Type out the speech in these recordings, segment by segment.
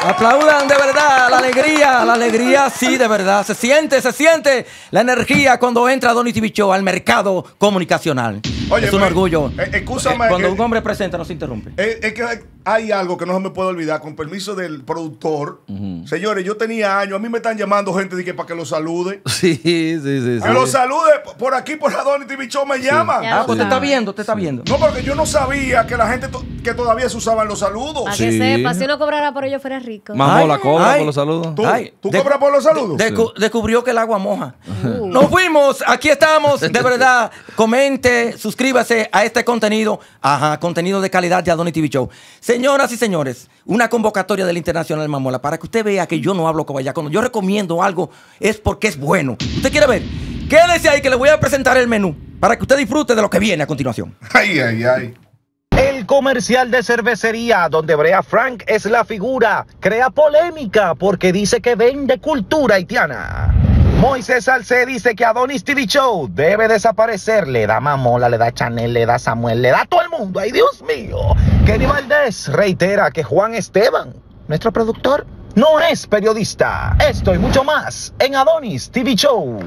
Aplaudan de verdad la alegría sí, de verdad. Se siente la energía cuando entra Donny TV Show al mercado comunicacional. Oye, es un orgullo. Excúsame. Cuando un hombre presenta, no se interrumpe. Es que hay algo que no se me puede olvidar, con permiso del productor. Señores, yo tenía años, a mí me están llamando gente de que para que lo salude. Sí. Que lo salude por aquí, por la Donny TV Show me llaman. Pues te está viendo. No, porque yo no sabía que la gente que todavía se usaban los saludos. Para que sepa, si uno cobrara por ello fuera rico. Mamola cobra por los saludos. ¿Tú cobras por los saludos? Descubrió que el agua moja. Nos fuimos, aquí estamos, de verdad. Comente, suscríbase a este contenido. Contenido de calidad de Donny TV Show. Señoras y señores, una convocatoria del Internacional Mamola para que usted vea que yo no hablo cobaya. Cuando yo recomiendo algo es porque es bueno. ¿Usted quiere ver? Quédese ahí que le voy a presentar el menú para que usted disfrute de lo que viene a continuación. Ay. El comercial de cervecería donde Brea Frank es la figura crea polémica porque dice que vende cultura haitiana. Moisés Salcé dice que Adonis TV Show debe desaparecer. Le da Mamola, le da Chanel, le da Samuel, le da a todo el mundo. ¡Ay, Dios mío! Kenny Valdés reitera que Juan Esteban, nuestro productor, no es periodista. Esto y mucho más en Adonis TV Show.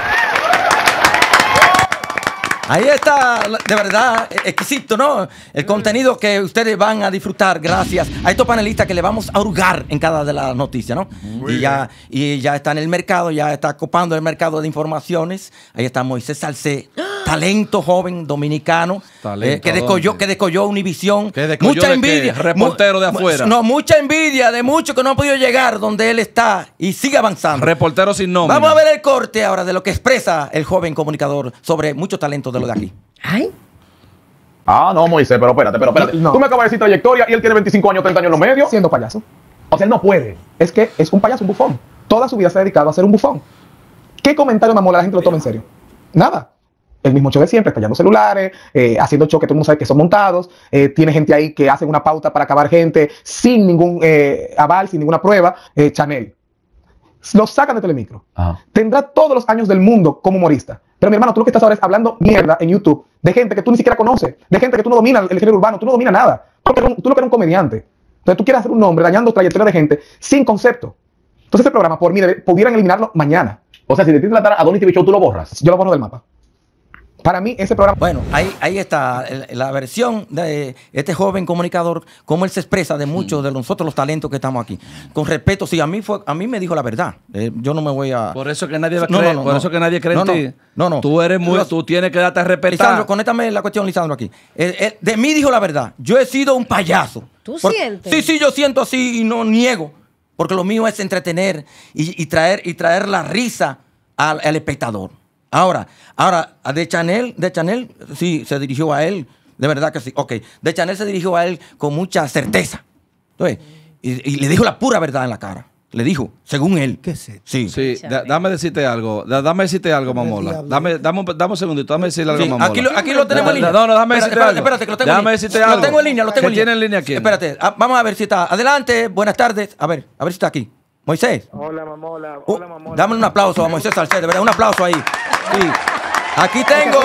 Ahí está, de verdad, exquisito, ¿no? El contenido que ustedes van a disfrutar gracias a estos panelistas que le vamos a hurgar en cada de las noticias, ¿no? Y ya está en el mercado, ya está copando el mercado de informaciones. Ahí está Moisés Salcé, talento joven dominicano, que descolló Univisión. Mucha envidia. Reportero de afuera. No, mucha envidia de muchos que no han podido llegar donde él está y sigue avanzando. Reportero sin nombre. Vamos a ver el corte ahora de lo que expresa el joven comunicador sobre mucho talento de lo de aquí. Ay. No, Moisés, pero espérate. No. Tú me acabas de decir trayectoria y él tiene 25 años, 30 años en los medios. Siendo payaso. O sea, él no puede. Es que es un payaso, un bufón. Toda su vida se ha dedicado a ser un bufón. ¿Qué comentario Mamola la gente lo toma en serio? Nada. El mismo show de siempre, estallando celulares, haciendo show que todo el mundo sabe que son montados. Tiene gente ahí que hace una pauta para acabar gente sin ningún aval, sin ninguna prueba. Chanel. Lo sacan de Telemicro. Tendrá todos los años del mundo como humorista. Pero mi hermano, tú lo que estás ahora es hablando mierda en YouTube de gente que tú ni siquiera conoces, de gente que tú no dominas el género urbano, tú no dominas nada. Tú lo que eres un comediante. Entonces tú quieres hacer un nombre dañando trayectoria de gente sin concepto. Entonces ese programa, por mí, pudieran eliminarlo mañana. O sea, si te tienes que tratar a Donny TV Show, tú lo borras. Yo lo borro del mapa. Para mí, ese programa... Bueno, ahí está la versión de este joven comunicador, cómo él se expresa de muchos de nosotros los talentos que estamos aquí. Con respeto, sí, a mí me dijo la verdad. Yo no me voy a... Por eso que nadie cree en ti. No. Tú tienes que darte a respetar. Lisandro, conéctame la cuestión, Lisandro, aquí. De mí dijo la verdad. Yo he sido un payaso. ¿Tú sientes? Sí, yo siento así y no niego. Porque lo mío es entretener y traer la risa al espectador. Ahora, de Chanel, sí, se dirigió a él, de verdad que sí, ok. De Chanel se dirigió a él con mucha certeza. Entonces, y le dijo la pura verdad en la cara. Le dijo, según él. ¿Qué es eso? Sí. Dame decirte algo. Dame decirte algo, Mamola. Dame un segundito. Dame decirle algo, Sí, Mamola. aquí lo tenemos en línea. No, dame decirte algo. Espérate, que lo tengo Dame en decirte línea. algo. Lo tengo en línea. ¿Qué tiene en línea aquí? Espérate, vamos a ver si está. Adelante, buenas tardes. A ver si está aquí. Moisés. Hola, Mamola. Dame un aplauso a Moisés Salcé, de verdad, un aplauso ahí. Sí. Aquí tengo.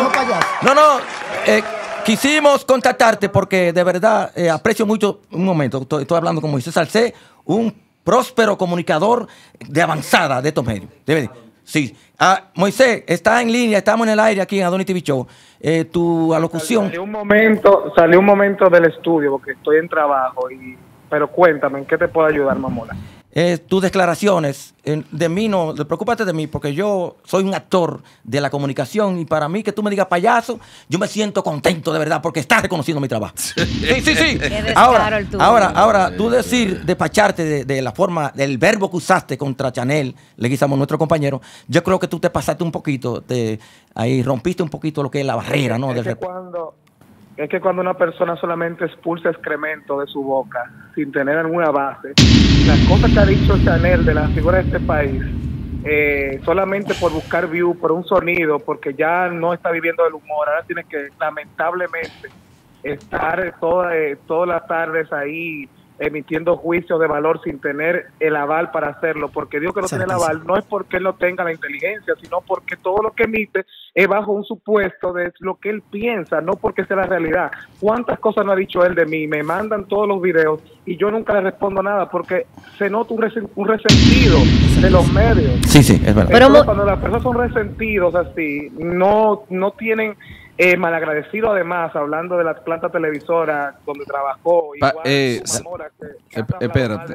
Quisimos contactarte porque de verdad aprecio mucho. Un momento, estoy hablando con Moisés Salcé, un próspero comunicador de avanzada de estos medios. Sí. Moisés, está en línea, estamos en el aire aquí en Adonis TV Show. Tu alocución. Salí un momento del estudio porque estoy en trabajo, pero cuéntame, ¿en qué te puedo ayudar, Mamola? Tus declaraciones, de mí no, preocúpate de mí, porque yo soy un actor de la comunicación y para mí que tú me digas payaso, yo me siento contento de verdad porque estás reconociendo mi trabajo. Sí. Ahora, tú despacharte de la forma, del verbo que usaste contra Chanel, Leguizamo, nuestro compañero, yo creo que tú te pasaste un poquito, ahí rompiste un poquito lo que es la barrera, ¿no? Es que cuando una persona solamente expulsa excremento de su boca sin tener alguna base, las cosas que ha dicho Chanel de la figura de este país, solamente por buscar view, por un sonido, porque ya no está viviendo del humor, ahora tiene que lamentablemente estar todas las tardes ahí emitiendo juicios de valor sin tener el aval para hacerlo, porque digo que no tiene el aval, no es porque él no tenga la inteligencia, sino porque todo lo que emite es bajo un supuesto de lo que él piensa, no porque sea la realidad. ¿Cuántas cosas no ha dicho él de mí? Me mandan todos los videos y yo nunca le respondo nada porque se nota un resentido de los medios. Sí, es verdad. Pero cuando las personas son resentidos así, no tienen malagradecido, además, hablando de la planta televisora donde trabajó, igual espérate.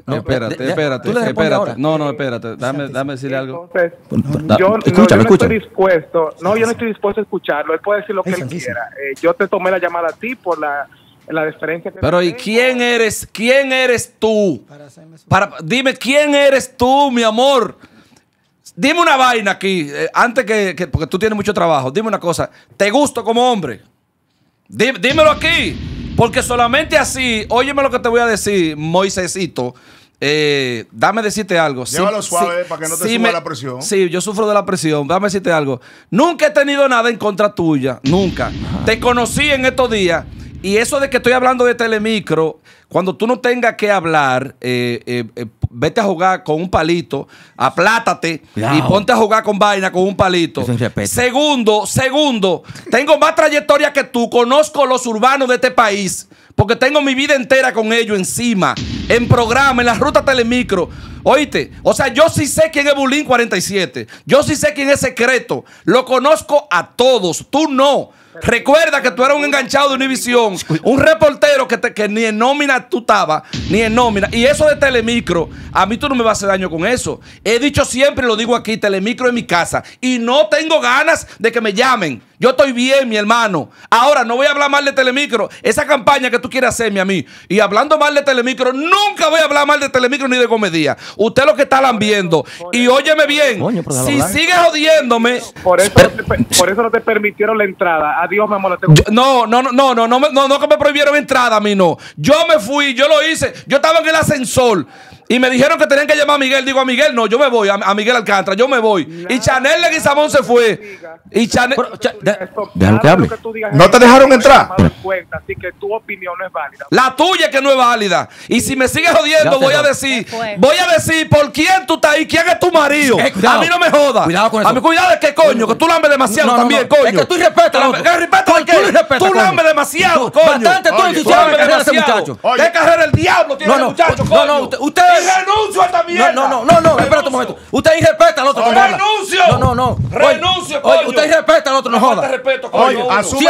No, espérate. Dame decirle algo. Entonces, yo no estoy dispuesto a escucharlo. Él puede decir lo que él quiera. Yo te tomé la llamada a ti por la deferencia que pero ¿y quién eres tú? Dime quién eres tú, mi amor. Dime una vaina aquí, antes porque tú tienes mucho trabajo. Dime una cosa, ¿te gusto como hombre? Dímelo aquí, porque solamente así, óyeme lo que te voy a decir, Moisésito. Dame decirte algo. Llévalo suave para que no te suba la presión. Sí, yo sufro de la presión. Dame decirte algo. Nunca he tenido nada en contra tuya, nunca. Te conocí en estos días. Y eso de que estoy hablando de Telemicro, cuando tú no tengas que hablar, vete a jugar con un palito, aplátate y ponte a jugar con vaina con un palito. Segundo, tengo más trayectoria que tú, conozco los urbanos de este país, porque tengo mi vida entera con ellos encima, en programa, en la ruta Telemicro. Oíste, o sea, yo sí sé quién es Bulín 47, yo sí sé quién es Secreto, lo conozco a todos, tú no. Recuerda que tú eras un enganchado de Univisión, un reportero que ni en nómina tú estabas, ni en nómina. Y eso de Telemicro, a mí tú no me vas a hacer daño con eso. He dicho siempre y lo digo aquí, Telemicro es mi casa. Y no tengo ganas de que me llamen. Yo estoy bien, mi hermano. Ahora, no voy a hablar mal de Telemicro. Esa campaña que tú quieres hacerme a mí. Y hablando mal de Telemicro, nunca voy a hablar mal de Telemicro ni de comedia. Usted lo que está lambiendo. Y óyeme bien, si sigues jodiéndome... Por eso no te permitieron la entrada. Adiós, mi amor. No, que me prohibieron entrada a mí, no. Yo me fui, yo lo hice. Yo estaba en el ascensor. Y me dijeron que tenían que llamar a Miguel. Digo, a Miguel no, yo me voy, a Miguel Alcántara, yo me voy. Y Chanel Leguizamón se fue. Y Chanel... Déjalo que hable. ¿No te dejaron entrar? Así que tu opinión no es válida. La tuya es que no es válida. Y si me sigues jodiendo, voy a decir por quién tú estás ahí, quién es tu marido. A mí no me jodas. Cuidado con eso. A mí cuidado es que coño, que tú lambes demasiado también, coño. Es que tú irrespetas. Tú lambes demasiado, coño. Bastante tú ensuciaste la carrera de ese muchacho. ¿Qué carrera el diablo tiene el muchacho, coño? Usted... Y renuncio a esta mierda. No, espérate un momento. Usted irrespeta al otro. ¡Renuncio! No. ¡Renuncio, coño! Oye, usted irrespeta al otro, no joda. Te respeto, coño. Oye,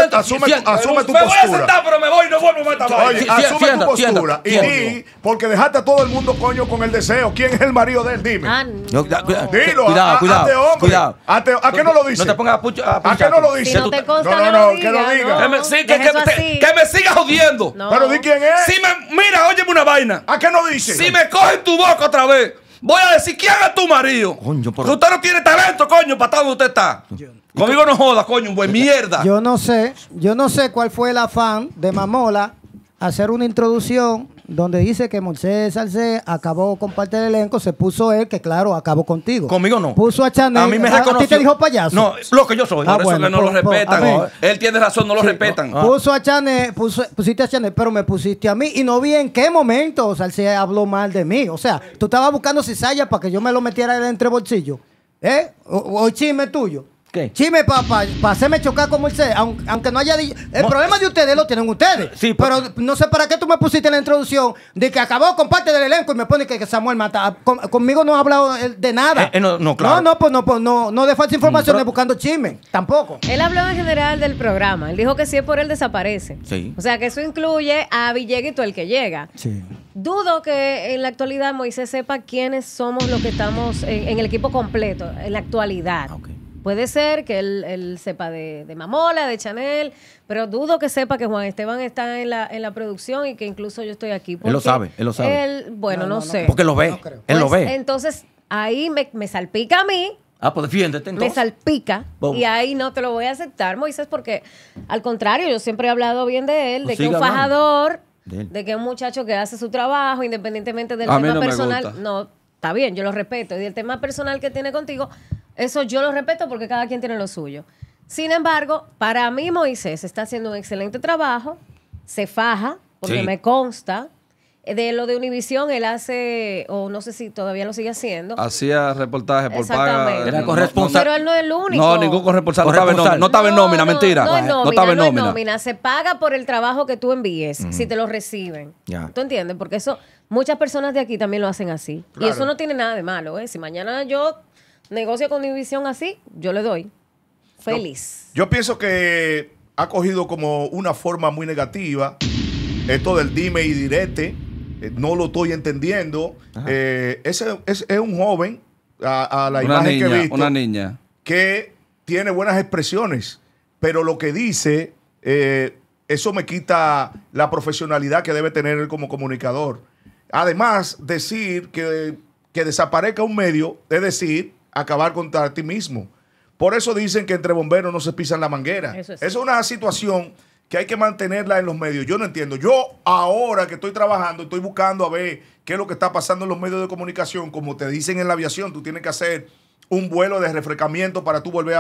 asume tu me voy a postura. sentar, pero me voy, no vuelvo a esta vaina. Oye, asume tu postura. Y porque dejaste a todo el mundo, coño, con el deseo. ¿Quién es el marido de él? Dime. Dilo. Cuidado. ¿A qué no lo dice? No te pongas ¿A qué no lo dice? Si no te consta, no, que lo diga. Que me siga jodiendo. Pero di quién es. Mira, óyeme una vaina. ¿A qué no dice? Si me cogen tu boca otra vez, voy a decir quién es tu marido. Coño, que usted no tiene talento, coño, para estar donde usted está. Conmigo no joda, coño, buen mierda. Yo no sé cuál fue el afán de Mamola hacer una introducción donde dice que Moisés Salcé acabó con parte del elenco, se puso él, que claro, acabo contigo. Conmigo no. Puso a Chanel. A mí me reconoció. ¿A ti te dijo payaso? No, lo que yo soy. Por eso que no lo respetan. Él tiene razón, no lo respetan. Puso a Chanel, pusiste a Chanel, pero me pusiste a mí. Y no vi en qué momento Salcé habló mal de mí. O sea, tú estabas buscando cizalla para que yo me lo metiera entre bolsillos. O chisme tuyo. ¿Qué? Chisme para hacerme chocar como Moisés, aunque no haya dicho. El problema de ustedes lo tienen ustedes. Sí, pero no sé para qué tú me pusiste en la introducción de que acabó con parte del elenco y me pone que Samuel mata. Conmigo no ha hablado de nada. No, claro. No de falsa información, buscando chisme. Tampoco. Él habló en general del programa. Él dijo que si es por él desaparece. Sí. O sea que eso incluye a Villegas y el que llega. Sí. Dudo que en la actualidad Moisés sepa quiénes somos los que estamos en el equipo completo, en la actualidad. Okay. Puede ser que él sepa de Mamola, de Chanel, pero dudo que sepa que Juan Esteban está en la producción y que incluso yo estoy aquí. Él lo sabe. No sé. Porque lo ve. Él lo ve. Entonces, ahí me salpica a mí. Pues defiéndete entonces. Me salpica. Y ahí no te lo voy a aceptar, Moisés, porque al contrario, yo siempre he hablado bien de él, de que es un fajador, de que es un muchacho que hace su trabajo independientemente del tema personal. No, está bien, yo lo respeto. Y el tema personal que tiene contigo, eso yo lo respeto porque cada quien tiene lo suyo. Sin embargo, para mí Moisés está haciendo un excelente trabajo, se faja, porque me consta. De lo de Univisión, él hace, o no sé si todavía lo sigue haciendo. Hacía reportajes por paga. Era corresponsal. Pero él no es el único. No, ningún corresponsal. No estaba en nómina, mentira. No estaba en nómina. Se paga por el trabajo que tú envíes, si te lo reciben. Ya. ¿Tú entiendes? Porque eso, muchas personas de aquí también lo hacen así. Claro. Y eso no tiene nada de malo, ¿eh? Si mañana yo negocio con Univisión así, yo le doy. Feliz. Yo pienso que ha cogido como una forma muy negativa esto del dime y direte. No lo estoy entendiendo. Ese es un joven, a la imagen que he visto, una niña que tiene buenas expresiones, pero lo que dice, eso me quita la profesionalidad que debe tener él como comunicador. Además, decir que desaparezca un medio, es decir, acabar contra ti mismo. Por eso dicen que entre bomberos no se pisan la manguera. Eso es una situación que hay que mantenerla en los medios. Yo no entiendo. Yo ahora que estoy trabajando, estoy buscando a ver qué es lo que está pasando en los medios de comunicación. Como te dicen en la aviación, tú tienes que hacer un vuelo de refrescamiento para tú volver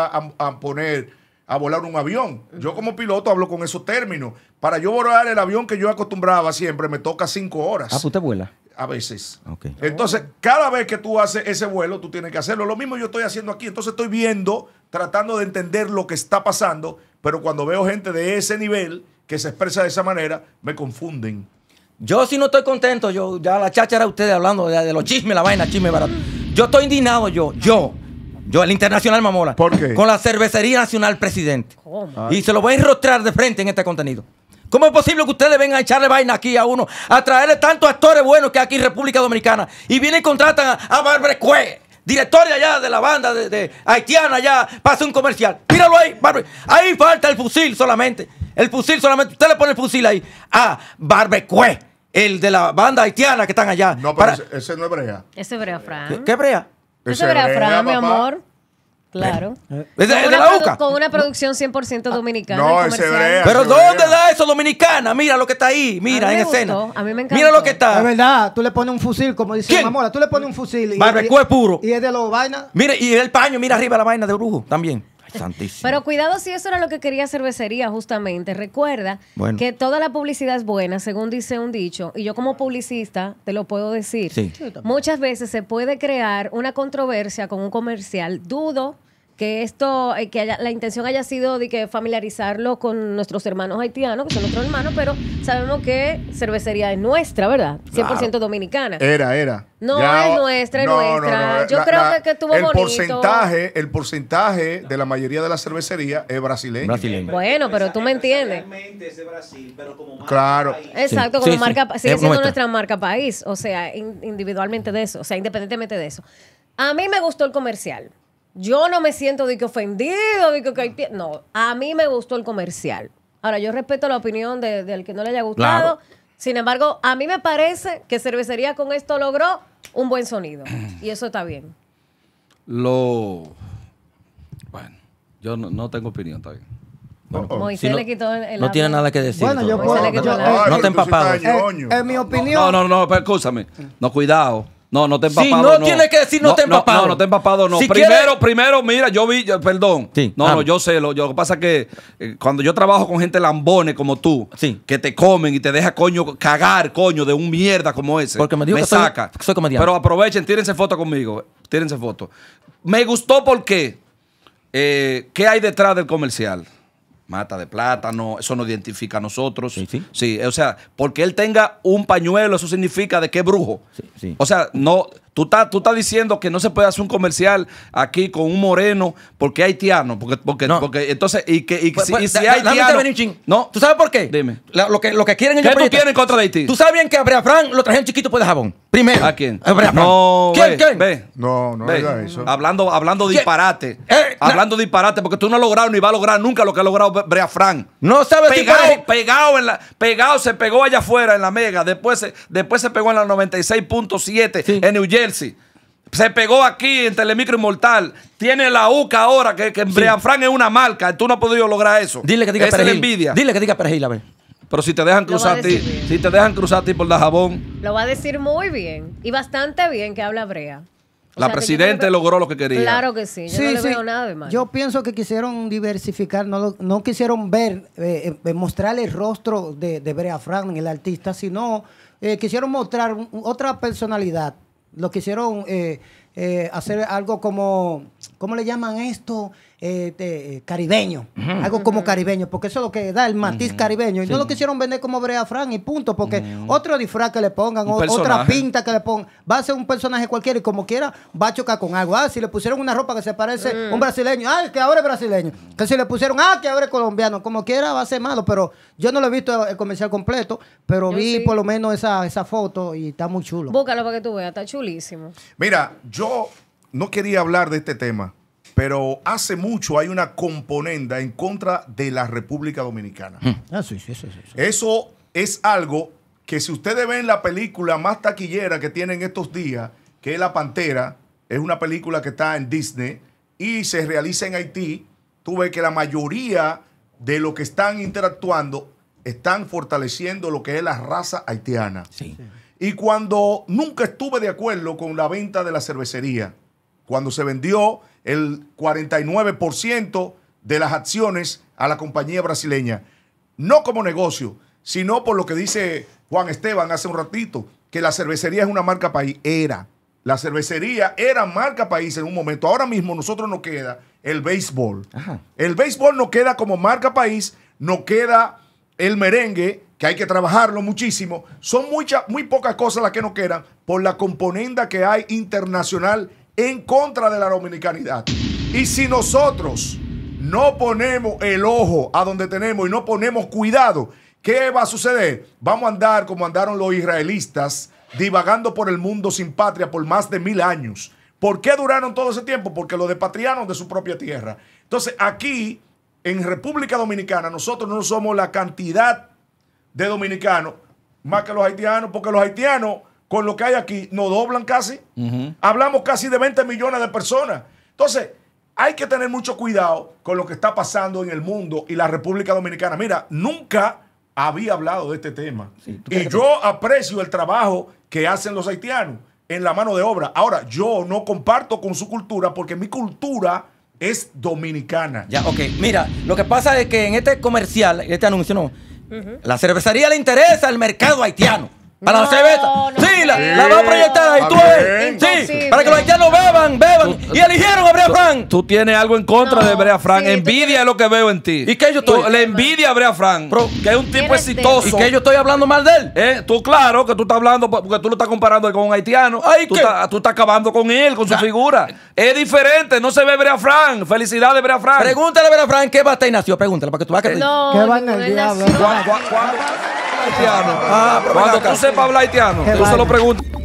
a volar un avión. Yo como piloto hablo con esos términos. Para yo volar el avión que yo acostumbraba siempre, me toca 5 horas. Ah, ¿usted vuela? A veces. Okay. Entonces, cada vez que tú haces ese vuelo, tú tienes que hacerlo. Lo mismo yo estoy haciendo aquí. Entonces estoy viendo, tratando de entender lo que está pasando, pero cuando veo gente de ese nivel que se expresa de esa manera, me confunden. Yo sí no estoy contento. Yo ya la cháchara de ustedes hablando de los chismes, la vaina, chisme barato. Yo estoy indignado, yo, el Internacional Mamola. ¿Por qué? Con la Cervecería Nacional Presidente. ¿Cómo? Y se lo voy a enrostrar de frente en este contenido. ¿Cómo es posible que ustedes vengan a echarle vaina aquí a uno, a traerle tantos actores buenos que hay aquí en República Dominicana, y vienen y contratan a Barbara Cue, director allá de la banda de haitiana, allá, para hacer un comercial? Míralo ahí, Barbara. Ahí falta el fusil solamente. El fusil solamente. Usted le pone el fusil ahí a Barbara Cue, el de la banda haitiana que están allá. No, pero ese no es brea. Ese es Brea Fran. ¿Qué brea? Ese es Brea Fran, mi amor. Claro. ¿Es de la UCA? Con una producción 100% dominicana. No, y ese comercial. Brea. ¿Pero ese dónde brea. da eso, dominicana? Mira lo que está ahí, mira, en escena. A mí me encantó. Mira lo que está. Es verdad, tú le pones un fusil, como dice ¿Quién? Mamola, tú le pones un fusil. Barbecue puro. Y es de los vainas. Mire, y el paño, mira arriba la vaina de brujo también. Ay, santísimo. Pero cuidado si eso era lo que quería Cervecería, justamente. Recuerda que toda la publicidad es buena, según dice un dicho, y yo como publicista te lo puedo decir. Sí. Muchas veces se puede crear una controversia con un comercial. Dudo que esto, la intención haya sido de que familiarizarlo con nuestros hermanos haitianos, que son nuestros hermanos, pero sabemos que Cervecería es nuestra, ¿verdad? 100% dominicana. Era. No, es nuestra, es nuestra. No. Yo creo que estuvo bonito. El porcentaje de la mayoría de la cervecería es brasileño. Bueno, pero tú me entiendes. Realmente es de Brasil, pero como marca Claro. país. Exacto, Sí, como sí, marca, sí. sigue Es siendo nuestra. nuestra marca país, o sea, individualmente de eso, o sea, independientemente de eso. A mí me gustó el comercial. Yo no me siento de que ofendido, de que hay no, a mí me gustó el comercial. Ahora, yo respeto la opinión del que no le haya gustado. Claro. Sin embargo, a mí me parece que Cervecería con esto logró un buen sonido. Y eso está bien. Bueno, yo no tengo opinión, está bien. Moisés le quitó el no tiene nada que decir. Bueno, yo Moisés puedo. le quitó el no habla. te empapado. En mi opinión. No, pero escúchame. No, cuidado. No te empapado. Sí, no tiene que decir no te empapado. No te empapado, no. Si Primero, mira, perdón. Sí, No, yo sé. Lo que pasa es que cuando yo trabajo con gente lambones como tú, Sí. que te comen y te deja cagar, de un mierda como ese. Porque me dijo que saca. soy comediante. Pero aprovechen, tírense foto conmigo. Tírense foto. Me gustó porque, ¿qué hay detrás del comercial? Mata de plátano, eso nos identifica a nosotros. Sí, o sea, porque él tenga un pañuelo, eso significa de que es brujo. Sí. O sea, no, tú estás diciendo que no se puede hacer un comercial aquí con un moreno porque es haitiano. Porque entonces, y si es haitiano. No. ¿Tú sabes por qué? Dime. Lo que quieren ¿Qué tú quieres en contra de Haití? ¿Tú sabes bien que a Brea Fran lo trajeron chiquito pues de jabón? Primero. ¿A quién? A Brea Fran. No, ¿Quién? Ve. No Ve. diga eso. Hablando ¿Qué? disparate. Hablando disparate, porque tú no has logrado ni vas a lograr nunca lo que ha logrado Brea Fran. No sabes si Pegado, se pegó allá afuera en la Mega. Después se pegó en la 96.7 en New Jersey. Se pegó aquí en Telemicro Inmortal. Tiene la UCA ahora, que Brea Fran es una marca. Tú no has podido lograr eso. Dile que diga Esa es la perejil. envidia. Dile que diga perejil, a ver. Pero si te dejan cruzar a ti, por Dajabón. Lo va a decir muy bien y bastante bien que habla Brea. La presidenta logró lo que quería. Claro que sí. Yo no le veo nada de mal. Yo pienso que quisieron diversificar, no quisieron mostrar el rostro de Brea Fran, el artista, sino quisieron mostrar otra personalidad. Lo quisieron hacer algo como, ¿cómo le llaman esto? Caribeño. Algo como caribeño, porque eso es lo que da el matiz caribeño. Y no lo quisieron vender como Brea Frank y punto, porque otro disfraz que le pongan, otra pinta que le pongan, va a ser un personaje cualquiera y como quiera va a chocar con algo. Si le pusieron una ropa que se parece a un brasileño, que ahora es brasileño. Que si le pusieron, que ahora es colombiano, como quiera va a ser malo, pero yo no lo he visto el comercial completo, pero yo vi por lo menos esa foto y está muy chulo. Búscalo para que tú veas, está chulísimo. Mira, yo no quería hablar de este tema, pero hace mucho hay una componenda en contra de la República Dominicana. Sí. Eso es algo que si ustedes ven la película más taquillera que tienen estos días, que es La Pantera, es una película que está en Disney y se realiza en Haití, tú ves que la mayoría de los que están interactuando están fortaleciendo lo que es la raza haitiana. Sí. Y cuando nunca estuve de acuerdo con la venta de la cervecería, cuando se vendió el 49% de las acciones a la compañía brasileña, no como negocio, sino por lo que dice Juan Esteban hace un ratito, que la cervecería es una marca país. La cervecería era marca país en un momento. Ahora mismo nosotros nos queda el béisbol. Ajá. El béisbol nos queda como marca país, nos queda el merengue, que hay que trabajarlo muchísimo. Son muy pocas cosas las que nos quedan por la componenda que hay internacional en contra de la dominicanidad. Y si nosotros no ponemos el ojo a donde tenemos y no ponemos cuidado, ¿qué va a suceder? Vamos a andar como andaron los israelitas, divagando por el mundo sin patria por más de 1000 años. ¿Por qué duraron todo ese tiempo? Porque lo despatriaron de su propia tierra. Entonces, aquí, en República Dominicana, nosotros no somos la cantidad de dominicanos más que los haitianos, porque los haitianos, con lo que hay aquí, nos doblan casi. Hablamos casi de 20 millones de personas. Entonces, hay que tener mucho cuidado con lo que está pasando en el mundo y la República Dominicana. Mira, nunca había hablado de este tema. Sí, y yo aprecio el trabajo que hacen los haitianos en la mano de obra. Ahora, yo no comparto con su cultura porque mi cultura es dominicana. Ya, ok. Mira, lo que pasa es que en este comercial, este anuncio, no, la cervecería le interesa el mercado haitiano. Para la cerveza. Sí, la va a proyectar ahí. Tú ves. Sí, para que los haitianos beban. Y eligieron a Brea Frank. Tú tienes algo en contra de Brea Frank. Sí, envidia es lo que veo en ti. ¿Y qué yo estoy? Le envidia a Brea Frank. Que es un tipo exitoso. ¿Y que yo estoy hablando mal de él? Tú, claro, que tú estás hablando porque tú lo estás comparando con un haitiano. Tú estás acabando con él, con su figura. Es diferente. No se ve Brea Frank. Felicidades, Brea Frank. Pregúntale a Brea Frank qué basta y nació. Pregúntale para que tú veas que. No, ¿Qué va en el diablo? Cuando tú sepas hablar haitiano, tú se lo preguntas.